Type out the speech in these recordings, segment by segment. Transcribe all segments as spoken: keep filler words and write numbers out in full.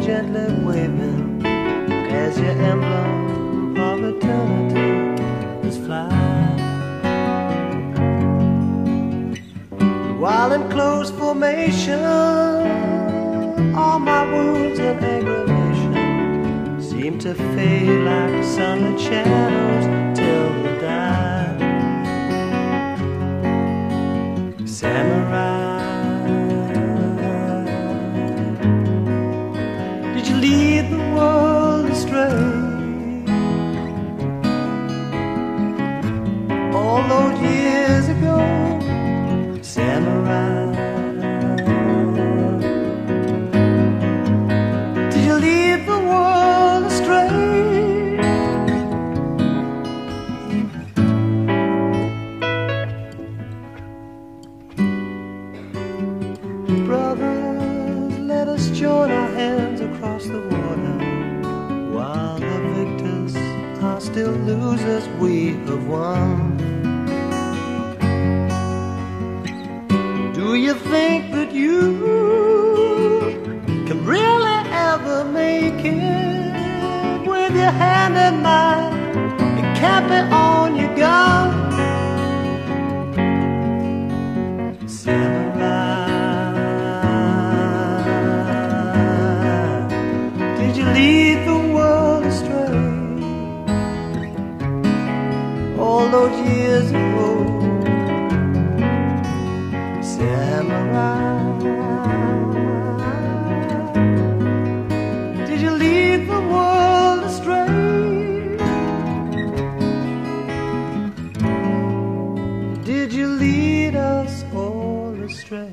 gently waving as your emblem of eternity is flying. While in close formation, all my wounds and aggravation seem to fade like sunlit shadows till they die. Samurai, did you lead the world astray? All those years ago, Samurai, did you lead the world astray? Brothers, let us join our hands across the water. While the victors are still losers, we have won. Do you think that you can really ever make it with your hand in mine and cap it on your gun? Samurai, did you lead the world astray all those years ago? Samurai, did you lead the world astray? Did you lead us all astray?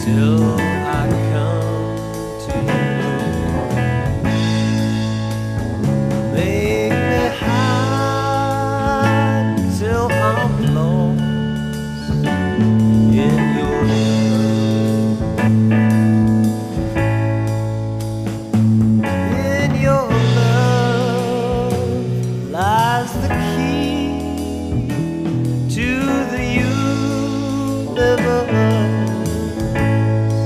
till I come to you. Make me hide till I'm lost in your love. In your love lies the key to the universe.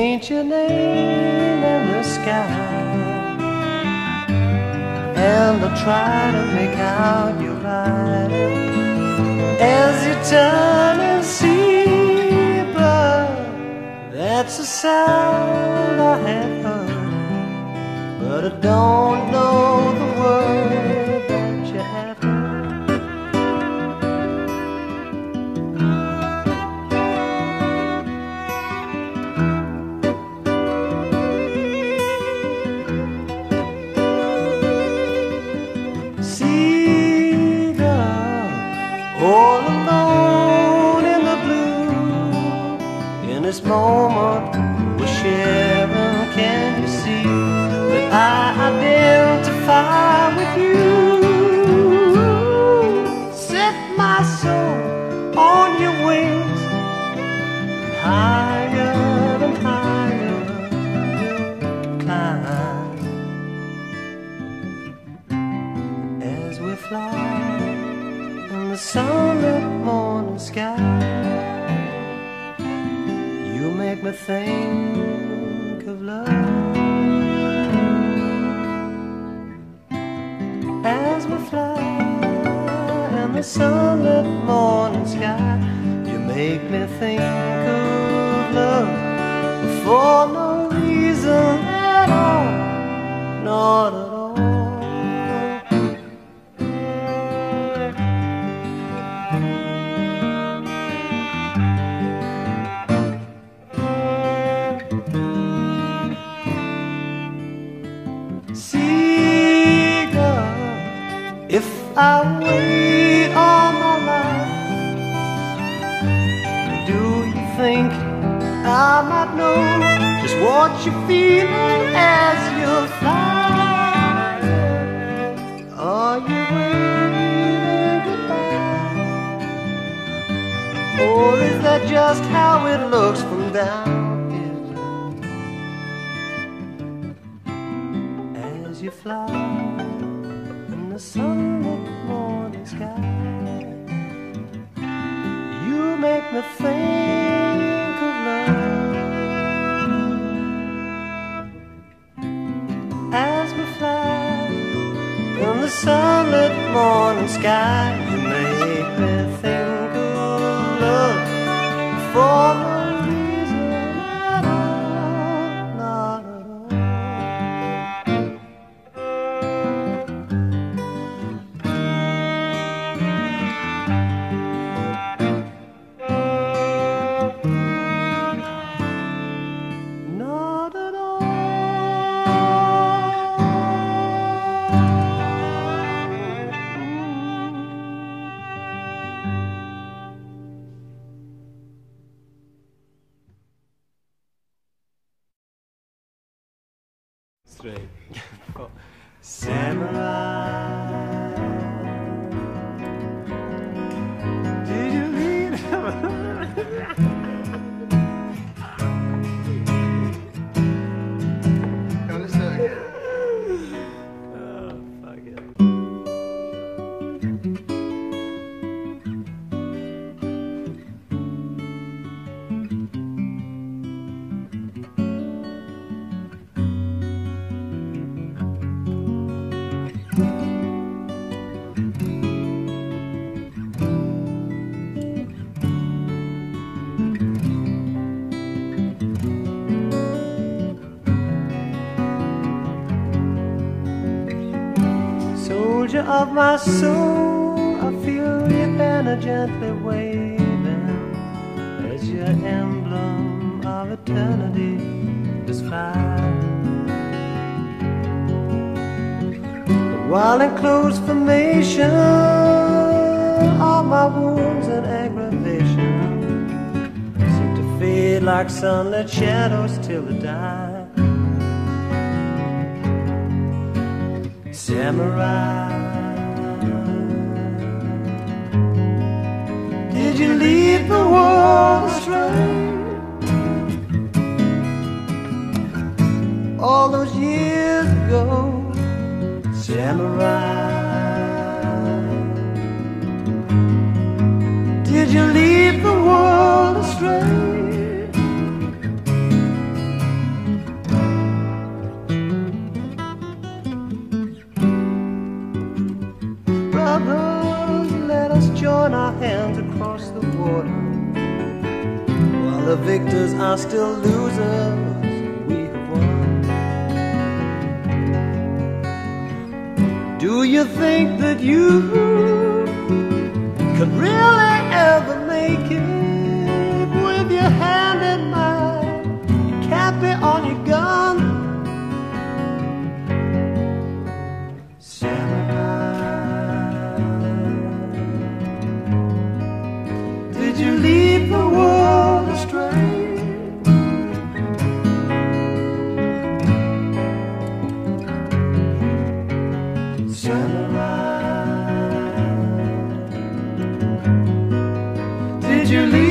paint your name in the sky, and I'll try to make out your rider as you turn and see blood. That's the sound I have heard, but I don't know the word that you have heard. All alone in the blue, in this moment we're sharing, can you see that I identify with you? Set my soul on your wings, higher and higher you'll climb as we fly the sunlit morning sky. You make me think of love as we fly in the sunlit morning sky. You make me think of love for no reason at all, not at all. I wait all my life. Do you think I might know just what you're feeling as you fly? Are you waving goodbye, or is that just how it looks from down here as you fly in the sunlit morning sky? You make me think of love as we fly in the sunlit morning sky. You make me think of love for no reason at all, not at all. Straight. Oh. Samurai, did you lead him? Gotta say it. Oh, fuck it. Soldier of my soul, I feel your banner gently waving as your emblem of eternity does fly. While in close formation, all my wounds and aggravation seem to fade like sunlit shadows till they die. Samurai, did you lead the world astray all those years ago? Samurai, did you lead the world astray the victors are still losers. We have won. Do you think that you could really ever make it with your hand in mine? You can't be on your gun. Did you lead the world astray? Samurai, did you lead